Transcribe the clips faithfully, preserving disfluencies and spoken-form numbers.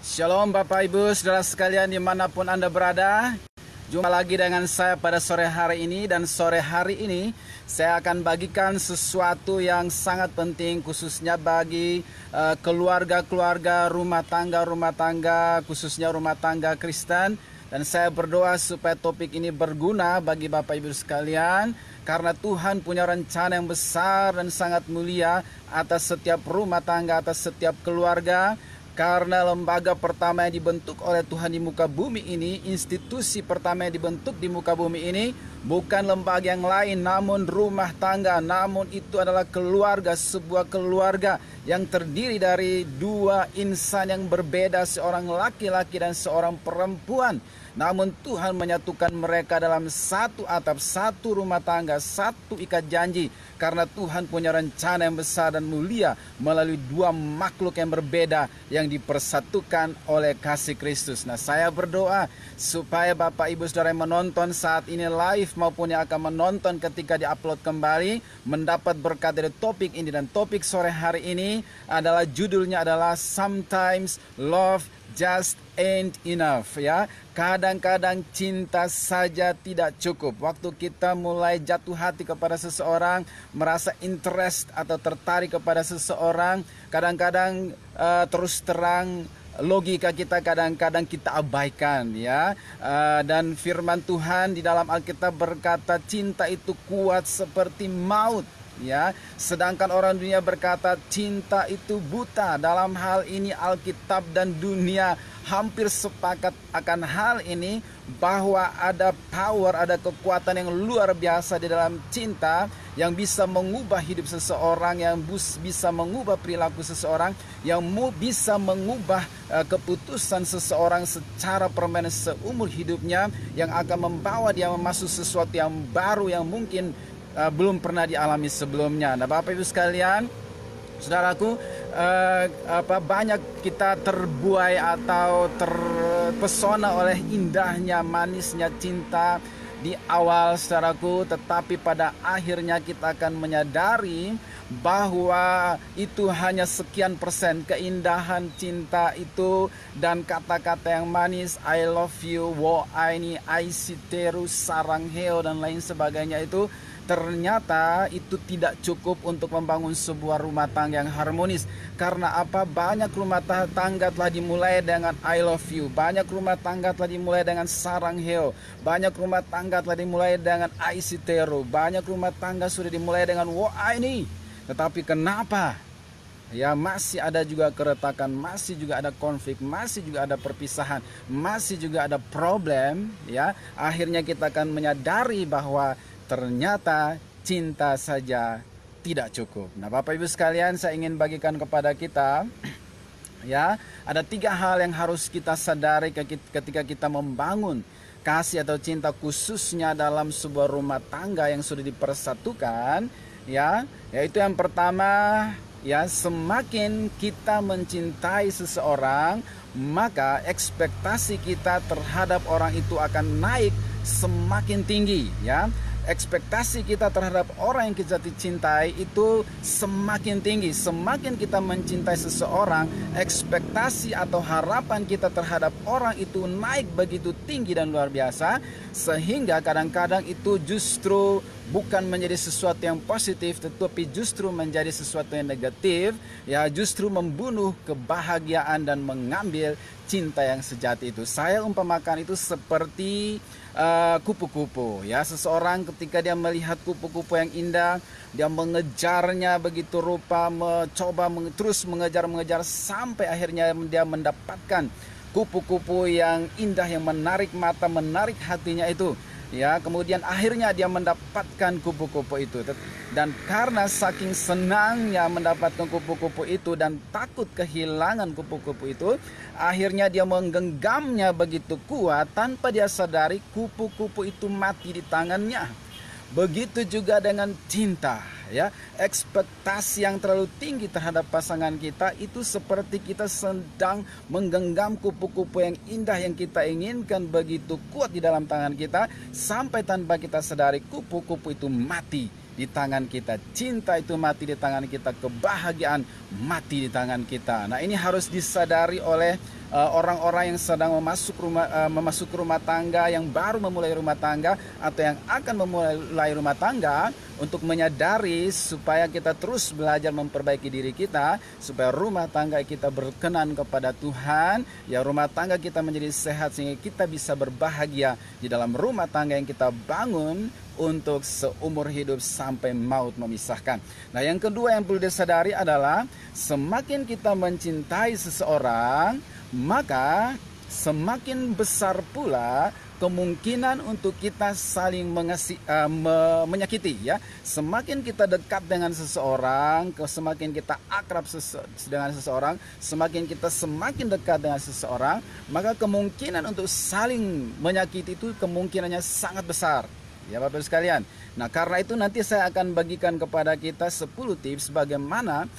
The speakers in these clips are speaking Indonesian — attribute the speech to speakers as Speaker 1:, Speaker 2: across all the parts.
Speaker 1: Shalom Bapak Ibu Saudara sekalian dimanapun Anda berada. Jumpa lagi dengan saya pada sore hari ini. Dan sore hari ini saya akan bagikan sesuatu yang sangat penting, khususnya bagi keluarga-keluarga, uh, rumah tangga-rumah tangga, khususnya rumah tangga Kristen. Dan saya berdoa supaya topik ini berguna bagi Bapak Ibu sekalian, karena Tuhan punya rencana yang besar dan sangat mulia atas setiap rumah tangga, atas setiap keluarga. Karena lembaga pertama yang dibentuk oleh Tuhan di muka bumi ini, institusi pertama yang dibentuk di muka bumi ini, bukan lembaga yang lain, namun rumah tangga. Namun itu adalah keluarga, sebuah keluarga yang terdiri dari dua insan yang berbeda, seorang laki-laki dan seorang perempuan. Namun Tuhan menyatukan mereka dalam satu atap, satu rumah tangga, satu ikat janji. Karena Tuhan punya rencana yang besar dan mulia melalui dua makhluk yang berbeda yang dipersatukan oleh kasih Kristus. Nah, saya berdoa supaya Bapak Ibu Saudara yang menonton saat ini live maupun yang akan menonton ketika diupload kembali mendapat berkat dari topik ini. Dan topik sore hari ini adalah, judulnya adalah Sometimes Love Just Ain't Enough, ya. Kadang-kadang cinta saja tidak cukup. Waktu kita mulai jatuh hati kepada seseorang, merasa interest atau tertarik kepada seseorang, kadang-kadang uh, terus terang logika kita kadang-kadang kita abaikan, ya. Uh, dan firman Tuhan di dalam Alkitab berkata cinta itu kuat seperti maut, ya. Sedangkan orang dunia berkata cinta itu buta. Dalam hal ini Alkitab dan dunia hampir sepakat akan hal ini, bahwa ada power, ada kekuatan yang luar biasa di dalam cinta yang bisa mengubah hidup seseorang, yang bisa mengubah perilaku seseorang, yang bisa mengubah uh, keputusan seseorang secara permanen seumur hidupnya, yang akan membawa dia memasuki sesuatu yang baru yang mungkin uh, belum pernah dialami sebelumnya. Nah, Bapak Ibu sekalian, saudaraku, uh, apa banyak kita terbuai atau terpesona oleh indahnya, manisnya cinta di awal, saudaraku, tetapi pada akhirnya kita akan menyadari bahwa itu hanya sekian persen keindahan cinta itu, dan kata-kata yang manis, I love you, wo aini, I si teru, sarang heo, dan lain sebagainya itu, ternyata itu tidak cukup untuk membangun sebuah rumah tangga yang harmonis. Karena apa? Banyak rumah tangga telah dimulai dengan I love you, banyak rumah tangga telah dimulai dengan sarang heo, banyak rumah tangga telah dimulai dengan I si teru, banyak rumah tangga sudah dimulai dengan wo aini. Tetapi kenapa? Ya, masih ada juga keretakan, masih juga ada konflik, masih juga ada perpisahan, masih juga ada problem, ya. Akhirnya kita akan menyadari bahwa ternyata cinta saja tidak cukup. Nah, Bapak Ibu sekalian, saya ingin bagikan kepada kita, ya, ada tiga hal yang harus kita sadari ketika kita membangun kasih atau cinta, khususnya dalam sebuah rumah tangga yang sudah dipersatukan, ya. Yaitu yang pertama, ya, semakin kita mencintai seseorang, maka ekspektasi kita terhadap orang itu akan naik semakin tinggi, ya. Ekspektasi kita terhadap orang yang kita cintai itu semakin tinggi. Semakin kita mencintai seseorang, ekspektasi atau harapan kita terhadap orang itu naik begitu tinggi dan luar biasa, sehingga kadang-kadang itu justru bukan menjadi sesuatu yang positif, tetapi justru menjadi sesuatu yang negatif, ya, justru membunuh kebahagiaan dan mengambil cinta yang sejati itu. Saya umpamakan itu seperti uh, kupu-kupu, ya. Seseorang ketika dia melihat kupu-kupu yang indah, dia mengejarnya begitu rupa, mencoba meng, terus mengejar-mengejar sampai akhirnya dia mendapatkan kupu-kupu yang indah, yang menarik mata, menarik hatinya itu, ya. Kemudian akhirnya dia mendapatkan kupu-kupu itu, dan karena saking senangnya mendapatkan kupu-kupu itu dan takut kehilangan kupu-kupu itu, akhirnya dia menggenggamnya begitu kuat tanpa dia sadari kupu-kupu itu mati di tangannya. Begitu juga dengan cinta, ya. Ekspektasi yang terlalu tinggi terhadap pasangan kita itu seperti kita sedang menggenggam kupu-kupu yang indah yang kita inginkan begitu kuat di dalam tangan kita, sampai tanpa kita sadari kupu-kupu itu mati di tangan kita, cinta itu mati di tangan kita, kebahagiaan mati di tangan kita. Nah, ini harus disadari oleh orang-orang uh, yang sedang memasuk rumah uh, memasuki rumah tangga, yang baru memulai rumah tangga atau yang akan memulai rumah tangga, untuk menyadari supaya kita terus belajar memperbaiki diri kita, supaya rumah tangga kita berkenan kepada Tuhan, ya rumah tangga kita menjadi sehat sehingga kita bisa berbahagia di dalam rumah tangga yang kita bangun untuk seumur hidup sampai maut memisahkan. Nah, yang kedua yang perlu disadari adalah semakin kita mencintai seseorang, maka semakin besar pula kemungkinan untuk kita saling mengasih, uh, me menyakiti, ya. Semakin kita dekat dengan seseorang, semakin kita akrab sese dengan seseorang, semakin kita semakin dekat dengan seseorang, maka kemungkinan untuk saling menyakiti itu kemungkinannya sangat besar. Ya Bapak Ibu sekalian. Nah, karena itu nanti saya akan bagikan kepada kita sepuluh tips bagaimana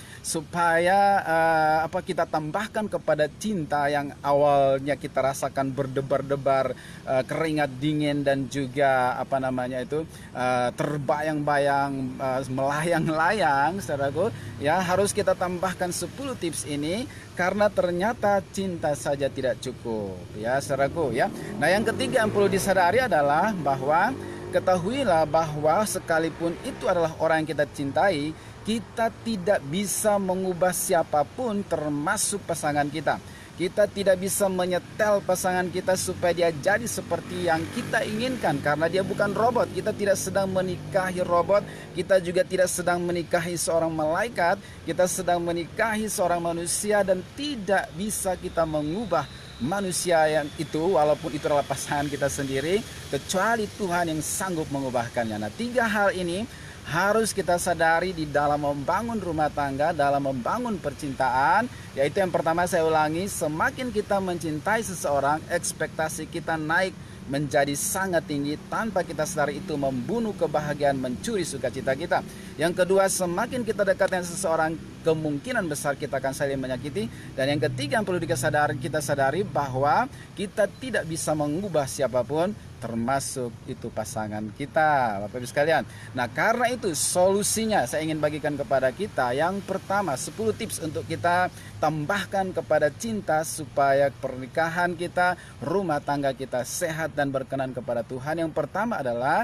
Speaker 1: supaya uh, apa kita tambahkan kepada cinta yang awalnya kita rasakan berdebar-debar, uh, keringat dingin dan juga apa namanya itu uh, terbayang-bayang, uh, melayang-layang, saudaraku, ya harus kita tambahkan sepuluh tips ini karena ternyata cinta saja tidak cukup, ya saudaraku, ya. Nah, yang ketiga yang perlu disadari adalah bahwa ketahuilah bahwa sekalipun itu adalah orang yang kita cintai, kita tidak bisa mengubah siapapun termasuk pasangan kita. Kita tidak bisa menyetel pasangan kita supaya dia jadi seperti yang kita inginkan, karena dia bukan robot. Kita tidak sedang menikahi robot, kita juga tidak sedang menikahi seorang malaikat, kita sedang menikahi seorang manusia, dan tidak bisa kita mengubah manusia yang itu walaupun itu adalah pasangan kita sendiri, kecuali Tuhan yang sanggup mengubahkannya. Nah, tiga hal ini harus kita sadari di dalam membangun rumah tangga, dalam membangun percintaan, yaitu yang pertama saya ulangi, semakin kita mencintai seseorang, ekspektasi kita naik menjadi sangat tinggi tanpa kita sadari, itu membunuh kebahagiaan, mencuri sukacita kita. Yang kedua, semakin kita dekat dengan seseorang, kemungkinan besar kita akan saling menyakiti. Dan yang ketiga yang perlu kita sadari, kita sadari bahwa kita tidak bisa mengubah siapapun, termasuk itu pasangan kita, Bapak Ibu sekalian. Nah, karena itu solusinya saya ingin bagikan kepada kita. Yang pertama, sepuluh tips untuk kita tambahkan kepada cinta supaya pernikahan kita, rumah tangga kita sehat dan berkenan kepada Tuhan. Yang pertama adalah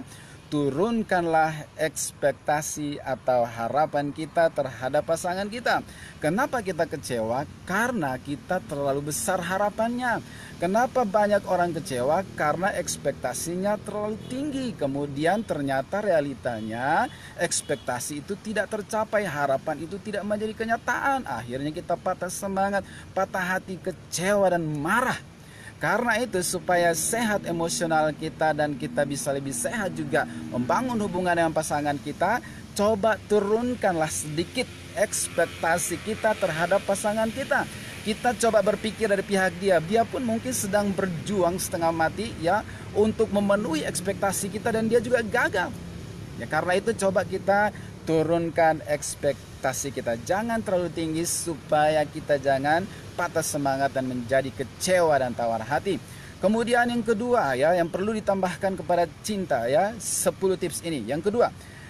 Speaker 1: turunkanlah ekspektasi atau harapan kita terhadap pasangan kita. Kenapa kita kecewa? Karena kita terlalu besar harapannya. Kenapa banyak orang kecewa? Karena ekspektasinya terlalu tinggi. Kemudian ternyata realitanya ekspektasi itu tidak tercapai, harapan itu tidak menjadi kenyataan. Akhirnya kita patah semangat, patah hati, kecewa dan marah. Karena itu supaya sehat emosional kita dan kita bisa lebih sehat juga membangun hubungan dengan pasangan kita, coba turunkanlah sedikit ekspektasi kita terhadap pasangan kita. Kita coba berpikir dari pihak dia, dia pun mungkin sedang berjuang setengah mati ya untuk memenuhi ekspektasi kita dan dia juga gagal. Ya, karena itu coba kita turunkan ekspektasi kita, jangan terlalu tinggi supaya kita jangan patah semangat dan menjadi kecewa dan tawar hati. Kemudian yang kedua ya, yang perlu ditambahkan kepada cinta ya, sepuluh tips ini. Yang kedua,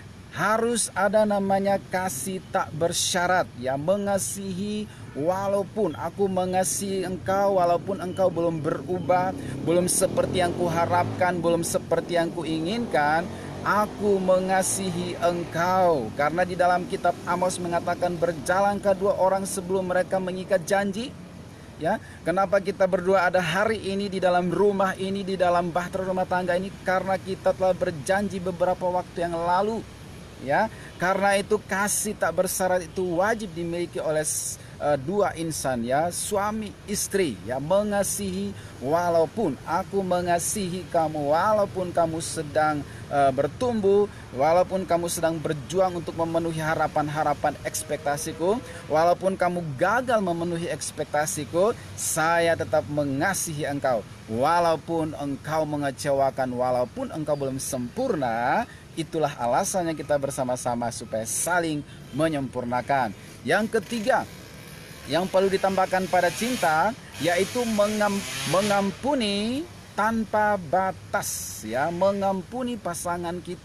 Speaker 1: harus ada namanya kasih tak bersyarat ya, mengasihi walaupun aku mengasihi engkau, walaupun engkau belum berubah, belum seperti yang kuharapkan, belum seperti yang kuinginkan, aku mengasihi engkau. Karena di dalam kitab Amos mengatakan, berjalankah dua orang sebelum mereka mengikat janji? Ya, kenapa kita berdua ada hari ini di dalam rumah ini, di dalam bahtera rumah tangga ini? Karena kita telah berjanji beberapa waktu yang lalu. Ya, karena itu kasih tak bersyarat itu wajib dimiliki oleh uh, dua insan ya, suami istri ya, mengasihi walaupun aku mengasihi kamu, walaupun kamu sedang uh, bertumbuh, walaupun kamu sedang berjuang untuk memenuhi harapan-harapan ekspektasiku, walaupun kamu gagal memenuhi ekspektasiku, saya tetap mengasihi engkau. Walaupun engkau mengecewakan, walaupun engkau belum sempurna, itulah alasannya kita bersama-sama supaya saling menyempurnakan. Yang ketiga, yang perlu ditambahkan pada cinta, yaitu mengam, mengampuni tanpa batas ya, mengampuni pasangan kita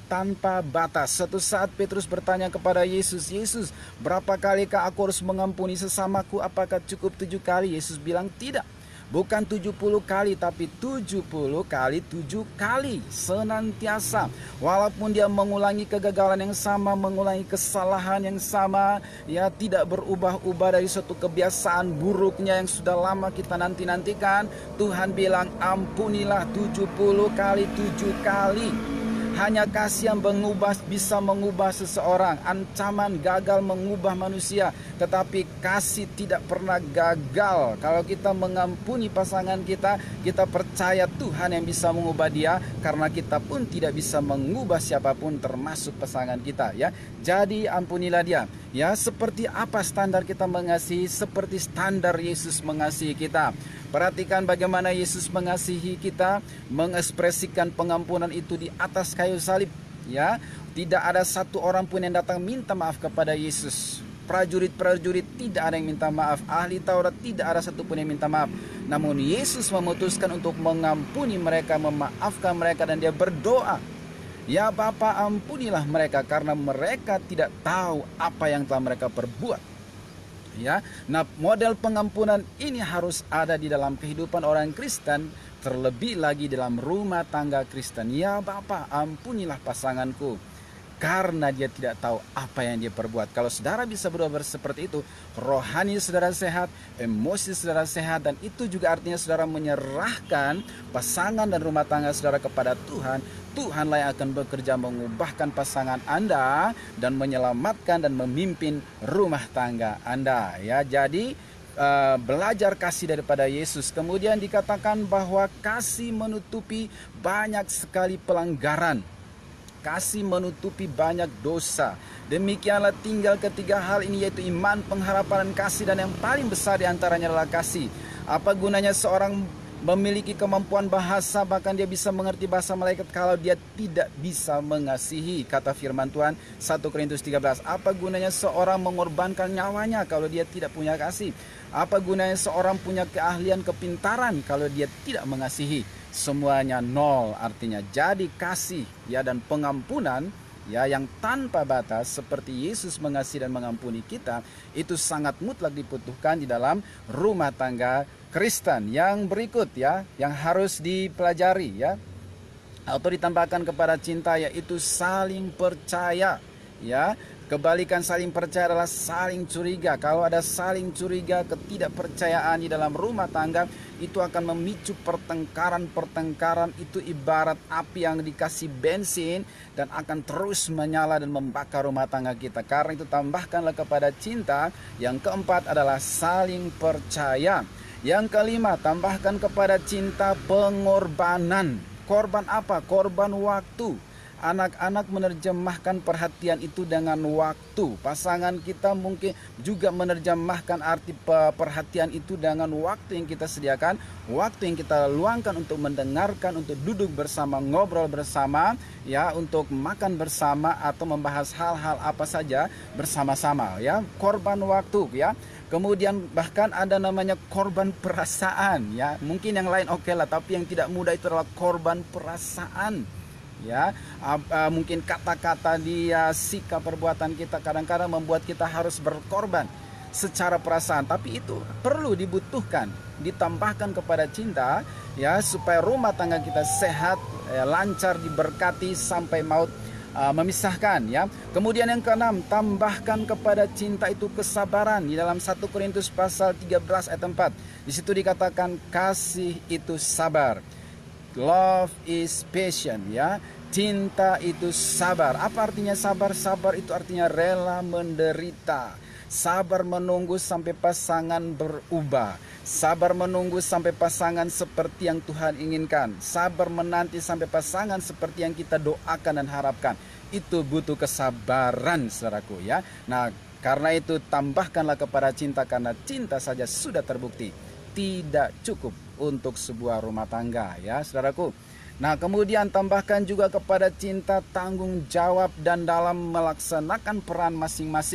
Speaker 1: tanpa batas. Suatu saat Petrus bertanya kepada Yesus, Yesus, berapa kalikah aku harus mengampuni sesamaku? Apakah cukup tujuh kali? Yesus bilang tidak. Bukan tujuh puluh kali, tapi tujuh puluh kali tujuh kali senantiasa. Walaupun dia mengulangi kegagalan yang sama, mengulangi kesalahan yang sama, ya tidak berubah-ubah dari suatu kebiasaan buruknya yang sudah lama kita nanti-nantikan. Tuhan bilang ampunilah tujuh puluh kali tujuh kali. Hanya kasih yang mengubah bisa mengubah seseorang. Ancaman gagal mengubah manusia, tetapi kasih tidak pernah gagal. Kalau kita mengampuni pasangan kita, kita percaya Tuhan yang bisa mengubah dia, karena kita pun tidak bisa mengubah siapapun termasuk pasangan kita, ya. Jadi ampunilah dia. Ya, seperti apa standar kita mengasihi? Seperti standar Yesus mengasihi kita. Perhatikan bagaimana Yesus mengasihi kita, mengekspresikan pengampunan itu di atas kayu salib, ya. Tidak ada satu orang pun yang datang minta maaf kepada Yesus. Prajurit-prajurit tidak ada yang minta maaf, ahli Taurat tidak ada satupun yang minta maaf. Namun Yesus memutuskan untuk mengampuni mereka, memaafkan mereka, dan dia berdoa, ya Bapa, ampunilah mereka karena mereka tidak tahu apa yang telah mereka perbuat. Ya, nah model pengampunan ini harus ada di dalam kehidupan orang Kristen, terlebih lagi dalam rumah tangga Kristen. Ya Bapa, ampunilah pasanganku karena dia tidak tahu apa yang dia perbuat. Kalau saudara bisa berbuat seperti itu, rohani saudara sehat, emosi saudara sehat, dan itu juga artinya saudara menyerahkan pasangan dan rumah tangga saudara kepada Tuhan. Tuhanlah yang akan bekerja mengubahkan pasangan Anda dan menyelamatkan dan memimpin rumah tangga Anda, ya. Jadi uh, belajar kasih daripada Yesus. Kemudian dikatakan bahwa kasih menutupi banyak sekali pelanggaran. Kasih menutupi banyak dosa. Demikianlah tinggal ketiga hal ini, yaitu iman, pengharapan, dan kasih. Dan yang paling besar diantaranya adalah kasih. Apa gunanya seorang memiliki kemampuan bahasa, bahkan dia bisa mengerti bahasa malaikat, kalau dia tidak bisa mengasihi? Kata firman Tuhan satu Korintus tiga belas. Apa gunanya seorang mengorbankan nyawanya kalau dia tidak punya kasih? Apa gunanya seorang punya keahlian, kepintaran kalau dia tidak mengasihi? Semuanya nol artinya. Jadi kasih, ya, dan pengampunan, ya, yang tanpa batas seperti Yesus mengasihi dan mengampuni kita, itu sangat mutlak dibutuhkan di dalam rumah tangga Kristen. Yang berikut, ya, yang harus dipelajari, ya, atau ditambahkan kepada cinta, yaitu saling percaya, ya. Kebalikan saling percaya adalah saling curiga. Kalau ada saling curiga, ketidakpercayaan di dalam rumah tangga, itu akan memicu pertengkaran-pertengkaran. Itu ibarat api yang dikasih bensin dan akan terus menyala dan membakar rumah tangga kita. Karena itu tambahkanlah kepada cinta. Yang keempat adalah saling percaya. Yang kelima, tambahkan kepada cinta pengorbanan. Korban apa? Korban waktu. Anak-anak menerjemahkan perhatian itu dengan waktu. Pasangan kita mungkin juga menerjemahkan arti perhatian itu dengan waktu yang kita sediakan, waktu yang kita luangkan untuk mendengarkan, untuk duduk bersama, ngobrol bersama, ya, untuk makan bersama atau membahas hal-hal apa saja bersama-sama, ya. Korban waktu, ya. Kemudian bahkan ada namanya korban perasaan, ya. Mungkin yang lain oke lah, tapi yang tidak mudah itu adalah korban perasaan. Ya, uh, uh, mungkin kata-kata dia, sikap perbuatan kita kadang-kadang membuat kita harus berkorban secara perasaan, tapi itu perlu dibutuhkan, ditambahkan kepada cinta, ya, supaya rumah tangga kita sehat, ya, lancar, diberkati sampai maut uh, memisahkan, ya. Kemudian yang keenam, tambahkan kepada cinta itu kesabaran. Di dalam satu Korintus pasal tiga belas ayat empat, di situ dikatakan kasih itu sabar. Love is patient, ya. Cinta itu sabar. Apa artinya sabar? Sabar itu artinya rela menderita. Sabar menunggu sampai pasangan berubah. Sabar menunggu sampai pasangan seperti yang Tuhan inginkan. Sabar menanti sampai pasangan seperti yang kita doakan dan harapkan. Itu butuh kesabaran, saudaraku, ya. Nah, karena itu tambahkanlah kepada cinta, karena cinta saja sudah terbukti tidak cukup untuk sebuah rumah tangga, ya, saudaraku. Nah, kemudian tambahkan juga kepada cinta tanggung jawab dan dalam melaksanakan peran masing-masing.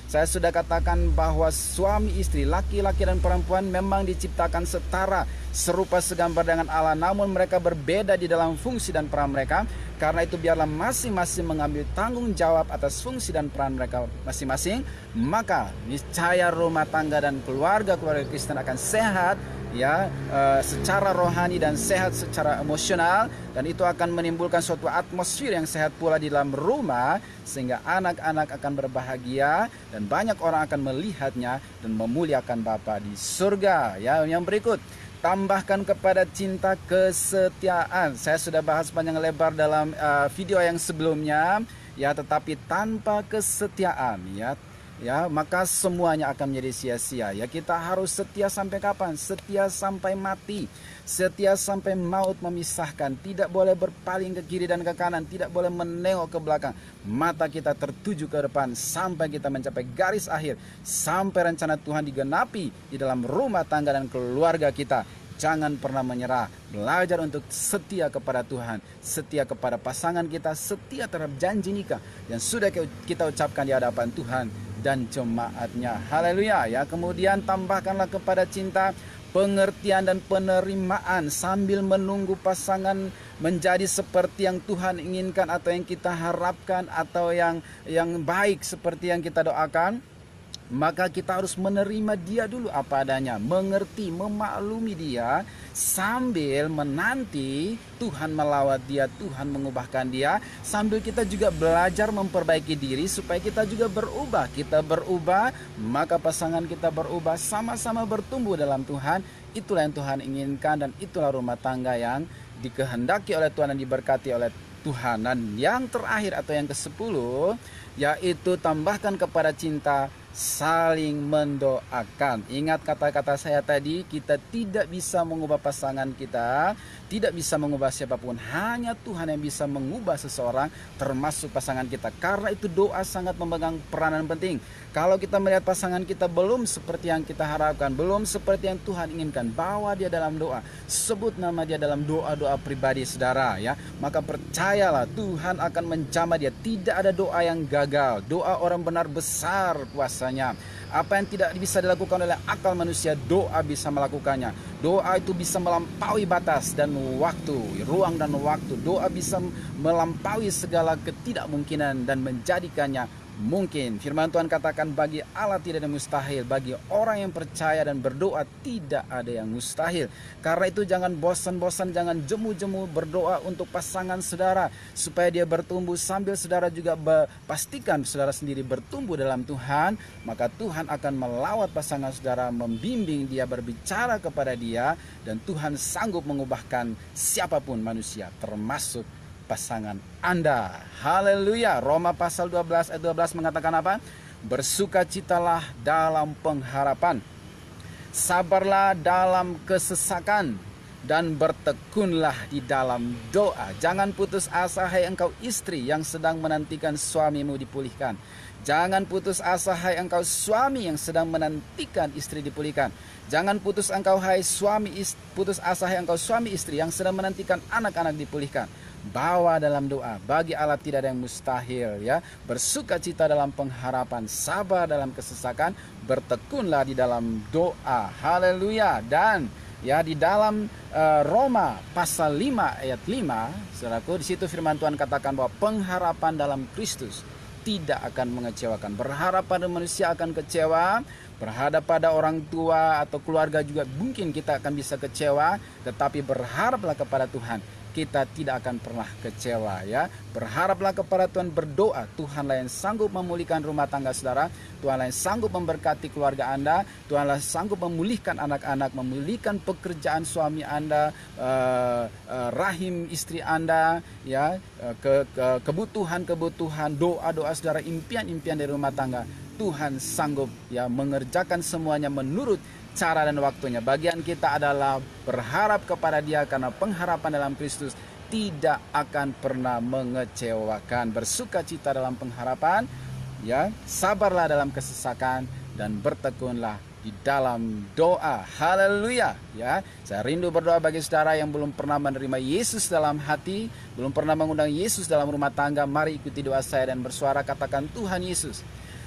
Speaker 1: Saya sudah katakan bahwa suami istri, laki-laki dan perempuan memang diciptakan setara, serupa segambar dengan Allah, namun mereka berbeda di dalam fungsi dan peran mereka. Karena itu biarlah masing-masing mengambil tanggung jawab atas fungsi dan peran mereka masing-masing, maka niscaya rumah tangga dan keluarga-keluarga Kristen akan sehat, ya, e, secara rohani dan sehat secara emosional, dan itu akan menimbulkan suatu atmosfer yang sehat pula di dalam rumah, sehingga anak-anak akan berbahagia dan banyak orang akan melihatnya dan memuliakan Bapa di surga. Ya, yang berikut, tambahkan kepada cinta kesetiaan. Saya sudah bahas panjang lebar dalam uh, video yang sebelumnya, ya, tetapi tanpa kesetiaan, ya, ya, maka semuanya akan menjadi sia-sia. Ya, kita harus setia sampai kapan? Setia sampai mati. Setia sampai maut memisahkan. Tidak boleh berpaling ke kiri dan ke kanan, tidak boleh menengok ke belakang. Mata kita tertuju ke depan sampai kita mencapai garis akhir, sampai rencana Tuhan digenapi di dalam rumah tangga dan keluarga kita. Jangan pernah menyerah. Belajar untuk setia kepada Tuhan, setia kepada pasangan kita, setia terhadap janji nikah yang sudah kita ucapkan di hadapan Tuhan dan jemaatnya. Haleluya, ya. Kemudian tambahkanlah kepada cinta pengertian dan penerimaan sambil menunggu pasangan menjadi seperti yang Tuhan inginkan atau yang kita harapkan atau yang yang baik seperti yang kita doakan. Maka kita harus menerima dia dulu apa adanya, mengerti, memaklumi dia, sambil menanti Tuhan melawat dia, Tuhan mengubahkan dia, sambil kita juga belajar memperbaiki diri supaya kita juga berubah. Kita berubah, maka pasangan kita berubah, sama-sama bertumbuh dalam Tuhan. Itulah yang Tuhan inginkan dan itulah rumah tangga yang dikehendaki oleh Tuhan dan diberkati oleh Tuhan. Dan yang terakhir atau yang kesepuluh, yaitu tambahkan kepada cinta saling mendoakan. Ingat kata-kata saya tadi, kita tidak bisa mengubah pasangan kita, tidak bisa mengubah siapapun. Hanya Tuhan yang bisa mengubah seseorang, termasuk pasangan kita. Karena itu doa sangat memegang peranan penting. Kalau kita melihat pasangan kita belum seperti yang kita harapkan, belum seperti yang Tuhan inginkan, bawa dia dalam doa, sebut nama dia dalam doa-doa pribadi saudara, ya. Maka percayalah Tuhan akan menjamah dia. Tidak ada doa yang gagal. Doa orang benar besar kuasa. Apa yang tidak bisa dilakukan oleh akal manusia, doa bisa melakukannya. Doa itu bisa melampaui batas dan waktu, ruang dan waktu. Doa bisa melampaui segala ketidakmungkinan dan menjadikannya mungkin. Firman Tuhan katakan, bagi Allah tidak ada mustahil, bagi orang yang percaya dan berdoa tidak ada yang mustahil. Karena itu jangan bosan-bosan, jangan jemu-jemu berdoa untuk pasangan saudara supaya dia bertumbuh, sambil saudara juga pastikan saudara sendiri bertumbuh dalam Tuhan. Maka Tuhan akan melawat pasangan saudara, membimbing dia, berbicara kepada dia, dan Tuhan sanggup mengubahkan siapapun manusia, termasuk pasangan Anda. Haleluya. Roma pasal dua belas ayat dua belas mengatakan apa? Bersukacitalah dalam pengharapan, sabarlah dalam kesesakan, dan bertekunlah di dalam doa. Jangan putus asa, hai engkau istri yang sedang menantikan suamimu dipulihkan. Jangan putus asa, hai engkau suami yang sedang menantikan istri dipulihkan. Jangan putus engkau hai suami putus asa, hai engkau suami istri yang sedang menantikan anak-anak dipulihkan. Bawa dalam doa, bagi Allah tidak ada yang mustahil, ya. Bersukacita dalam pengharapan, sabar dalam kesesakan, bertekunlah di dalam doa. Haleluya. Dan ya, di dalam uh, Roma pasal lima ayat lima, saudaraku, di situ firman Tuhan katakan bahwa pengharapan dalam Kristus tidak akan mengecewakan. Berharap pada manusia akan kecewa, berhadap pada orang tua atau keluarga juga mungkin kita akan bisa kecewa, tetapi berharaplah kepada Tuhan, kita tidak akan pernah kecewa, ya. Berharaplah kepada Tuhan, berdoa. Tuhanlah yang sanggup memulihkan rumah tangga saudara, Tuhanlah yang sanggup memberkati keluarga Anda, Tuhanlah sanggup memulihkan anak-anak, memulihkan pekerjaan suami Anda, uh, uh, rahim istri Anda, ya, uh, ke, ke, kebutuhan-kebutuhan, doa-doa saudara, impian-impian dari rumah tangga. Tuhan sanggup, ya, mengerjakan semuanya menurut cara dan waktunya. Bagian kita adalah berharap kepada Dia, karena pengharapan dalam Kristus tidak akan pernah mengecewakan. Bersukacita dalam pengharapan, ya, sabarlah dalam kesesakan, dan bertekunlah di dalam doa. Haleluya, ya. Saya rindu berdoa bagi saudara yang belum pernah menerima Yesus dalam hati, belum pernah mengundang Yesus dalam rumah tangga. Mari ikuti doa saya dan bersuara, katakan, Tuhan Yesus,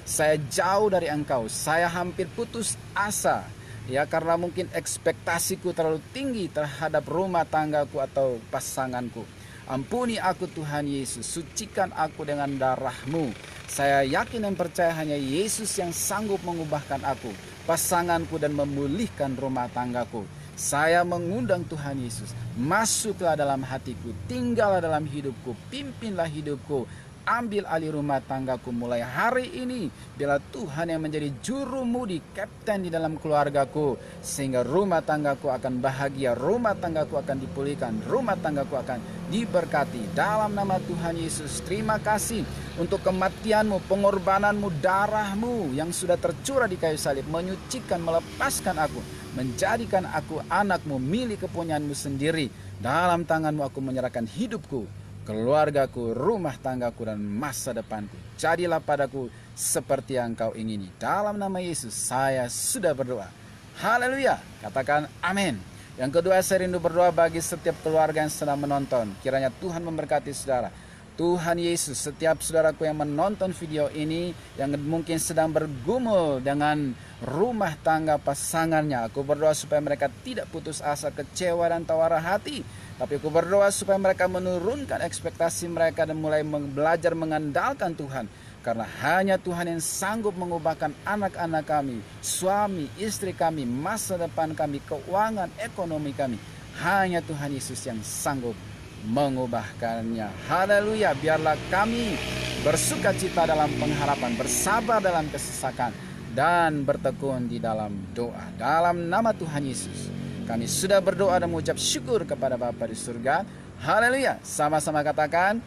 Speaker 1: saya jauh dari Engkau, saya hampir putus asa. Ya, karena mungkin ekspektasiku terlalu tinggi terhadap rumah tanggaku atau pasanganku. Ampuni aku Tuhan Yesus, sucikan aku dengan darah-Mu. Saya yakin dan percaya hanya Yesus yang sanggup mengubahkan aku, pasanganku, dan memulihkan rumah tanggaku. Saya mengundang Tuhan Yesus, masuklah dalam hatiku, tinggallah dalam hidupku, pimpinlah hidupku. Ambil alih rumah tanggaku mulai hari ini. Biarlah Tuhan yang menjadi jurumudi, kapten di dalam keluargaku, sehingga rumah tanggaku akan bahagia, rumah tanggaku akan dipulihkan, rumah tanggaku akan diberkati. Dalam nama Tuhan Yesus, terima kasih untuk kematian-Mu, pengorbanan-Mu, darah-Mu yang sudah tercurah di kayu salib, menyucikan, melepaskan aku, menjadikan aku anak-Mu, milik kepunyaan-Mu sendiri. Dalam tangan-Mu aku menyerahkan hidupku, keluargaku, rumah tanggaku, dan masa depanku. Jadilah padaku seperti yang Engkau ingini. Dalam nama Yesus saya sudah berdoa. Haleluya. Katakan amin. Yang kedua, saya rindu berdoa bagi setiap keluarga yang sedang menonton. Kiranya Tuhan memberkati saudara. Tuhan Yesus, setiap saudaraku yang menonton video ini, yang mungkin sedang bergumul dengan rumah tangga pasangannya, aku berdoa supaya mereka tidak putus asa, kecewa, dan tawar hati. Tapi aku berdoa supaya mereka menurunkan ekspektasi mereka dan mulai belajar mengandalkan Tuhan. Karena hanya Tuhan yang sanggup mengubahkan anak-anak kami, suami, istri kami, masa depan kami, keuangan, ekonomi kami. Hanya Tuhan Yesus yang sanggup mengubahkannya. Haleluya. Biarlah kami bersuka cita dalam pengharapan, bersabar dalam kesesakan, dan bertekun di dalam doa. Dalam nama Tuhan Yesus kami sudah berdoa dan mengucap syukur kepada Bapa di surga. Haleluya. Sama-sama katakan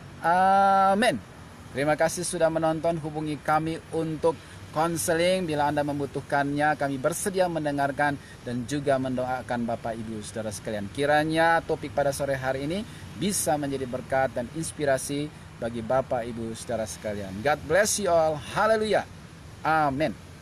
Speaker 1: amin. Terima kasih sudah menonton. Hubungi kami untuk konseling bila Anda membutuhkannya. Kami bersedia mendengarkan dan juga mendoakan Bapak Ibu Saudara sekalian. Kiranya topik pada sore hari ini bisa menjadi berkat dan inspirasi bagi Bapak Ibu Saudara sekalian. God bless you all. Haleluya. Amin.